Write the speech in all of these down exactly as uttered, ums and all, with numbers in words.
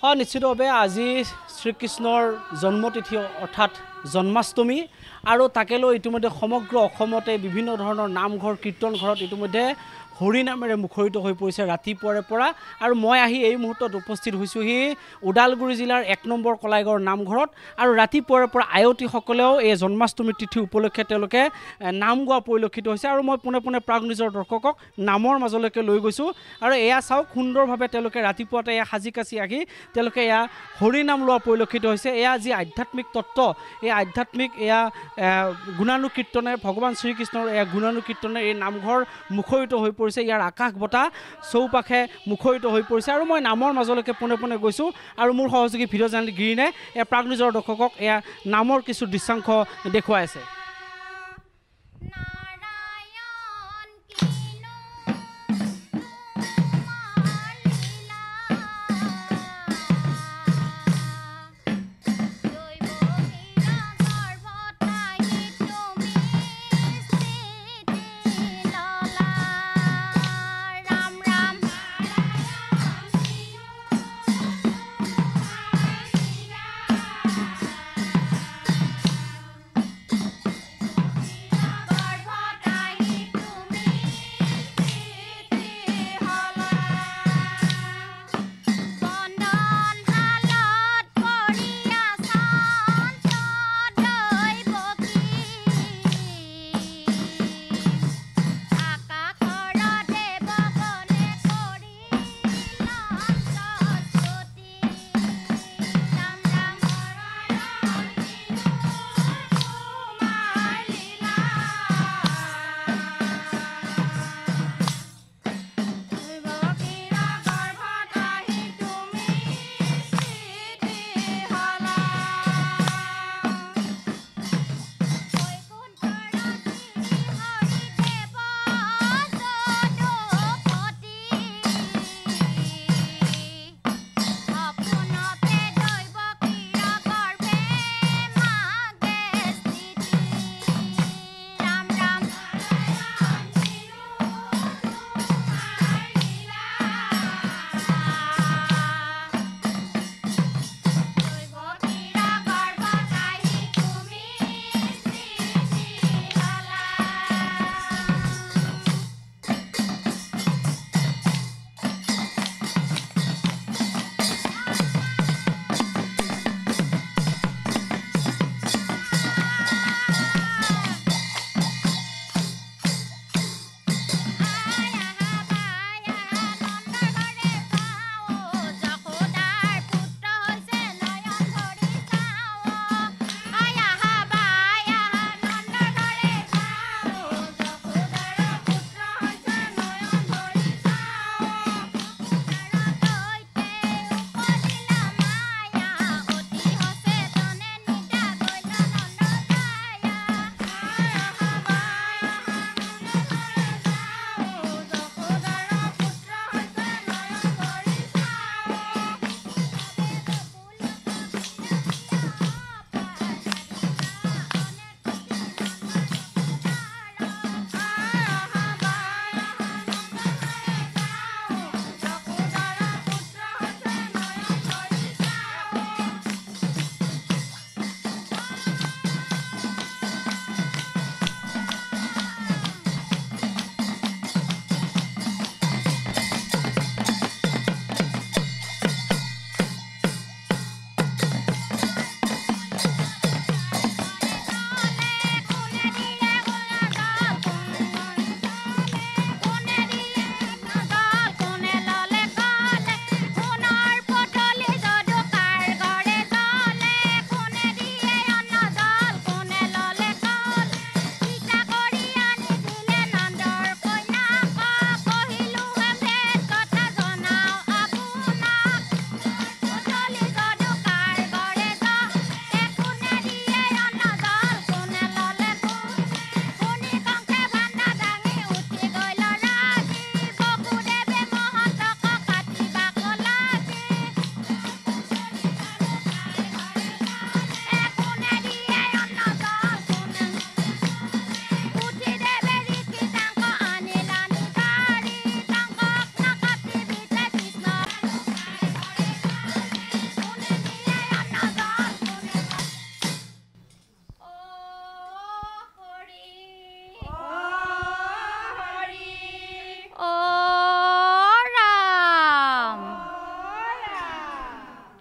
হয় নিশ্চিতভাৱে আজি শ্ৰীকৃষ্ণৰ জন্মতিথি অৰ্থাৎ জন্মাষ্টমী আৰু তাকে লৈ ইতিমধ্যে সমগ্ৰ অসমতে বিভিন্ন ধৰণৰ নামঘৰ কীৰ্তন ঘৰত ইতিমধ্যে হৰিনামেৰে মুখৰিত হৈ পৰিছে ৰাতিপুৱাৰে পৰা আৰু মই আহি এই মুহূৰ্তত উপস্থিত হৈছোহি ওদালগুৰি জিলাৰ এক নম্বৰ কলাইগড় নামঘৰত আৰু ৰাতিপুৱাৰে পৰা আয়তীসকলেও এই জন্মাষ্টমী তিথি উপলক্ষে তেওঁলোকে নাম গোৱা পৰিলক্ষিত হৈছে আৰু মই পোনে পোনে প্ৰাগ নিজৰ দৰ্শকক নামৰ মাজলৈকে লৈ গৈছোঁ আৰু এয়া চাওক সুন্দৰভাৱে তেওঁলোকে ৰাতিপুৱাতে এয়া সাজি কাচি আহি তেওঁলোকে এয়া হৰিনাম লোৱা পৰিলক্ষিত হৈছে এয়া যি আধ্যাত্মিক তত্ত্ব এই আধ্যাত্মিক এয়া গুণানুকীৰ্তনে ভগৱান শ্ৰীকৃষ্ণৰ এয়া গুণানুকীৰ্তনে এই নামঘৰ মুখৰিত হৈ পৰিছে ইয়াৰ আকাশ বতাহ চৌপাশে মুখৰিত হৈ পৰিছে আৰু মই নামৰ মাজলৈকে পোনে পোনে গৈছোঁ আৰু মোৰ সহযোগী ভিডিঅ' জাৰ্নেলিষ্ট গিৰিনে এয়া প্ৰাগ নিজৰ দৰ্শকক এয়া নামৰ কিছু দৃশ্যাংশ দেখুৱাই আছে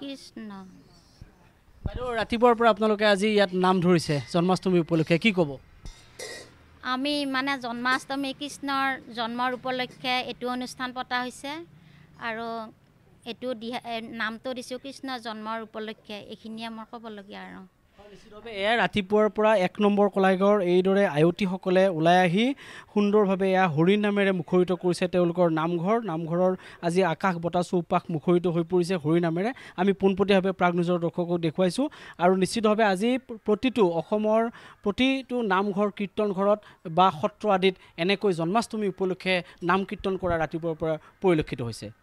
কৃষ্ণ। বাইদেউ ৰাতিপুৱাৰ পৰা আপোনালোকে আজি ইয়াত নাম ধৰিছে জন্মাষ্টমী উপলক্ষে কি ক'ব? আমি মানে জন্মাষ্টমী কৃষ্ণৰ জন্মৰ উপলক্ষে এইটো অনুষ্ঠান পতা হৈছে আৰু এইটো দিহা নামটো দিছোঁ কৃষ্ণ জন্মৰ উপলক্ষে। এইখিনিয়ে মোৰ ক'বলগীয়া আৰু নিশ্চিতভাৱে এয়া ৰাতিপুৱাৰ পৰা এক নম্বৰ কলাইগাঁৱৰ এইদৰে আয়তীসকলে ওলাই আহি সুন্দৰভাৱে এয়া হৰিণ নামেৰে মুখৰিত কৰিছে তেওঁলোকৰ নামঘৰ। নামঘৰৰ আজি আকাশ বতাহ চৌপাশ মুখৰিত হৈ পৰিছে হৰিণ নামেৰে। আমি পোনপটীয়াভাৱে প্ৰাগ নিউজৰ দৰ্শকক দেখুৱাইছোঁ আৰু নিশ্চিতভাৱে আজি প্ৰতিটো অসমৰ প্ৰতিটো নামঘৰ কীৰ্তন ঘৰত বা সত্ৰ আদিত এনেকৈ জন্মাষ্টমী উপলক্ষে নাম কীৰ্তন কৰা ৰাতিপুৱাৰ পৰা পৰিলক্ষিত হৈছে।